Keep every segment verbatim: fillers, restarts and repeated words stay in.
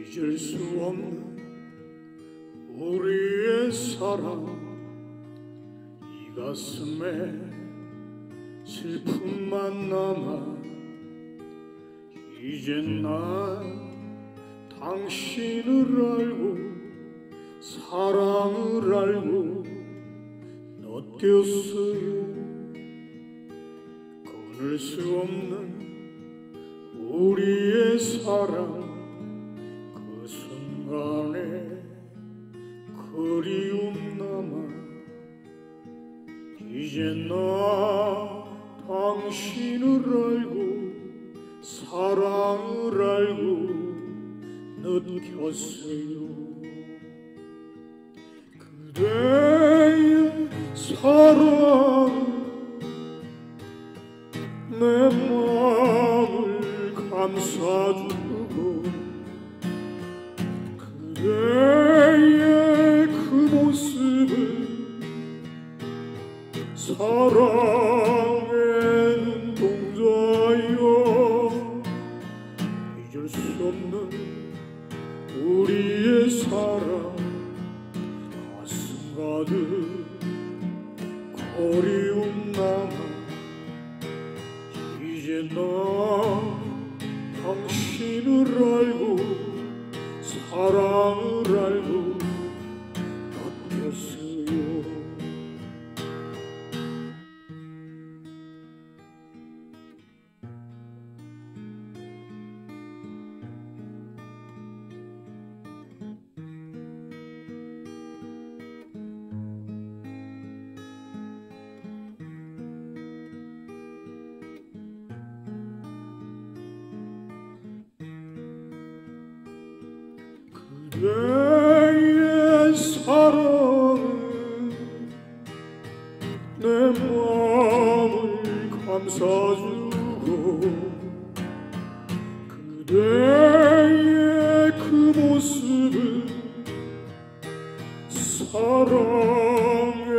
잊을 수 없는 우리의 사랑, 이 가슴에 슬픔만 남아. 이제 난 당신을 알고 사랑을 알고 느꼈어요. 끊을 수 없는 우리의 사랑, 그 순간에 그리움 남아. 이제 나 당신을 알고 사랑을 알고 느꼈어요. 그대의 사랑 내 마음을 감싸주고, 그대의 그 모습을 사랑의 눈동자여. 잊을 수 없는 우리의 사랑, 가슴 가득 그리움 남아. 이제 나 당신을 알고 사랑을 알고 느꼈어요. 그대의 사랑은 내 마음을 감싸주고, 그대의 그 모습은 사랑의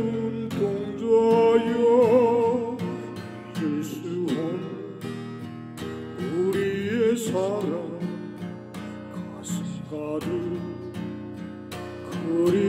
눈동자여. 잊을 수 없는 우리의 사랑, 가득 그리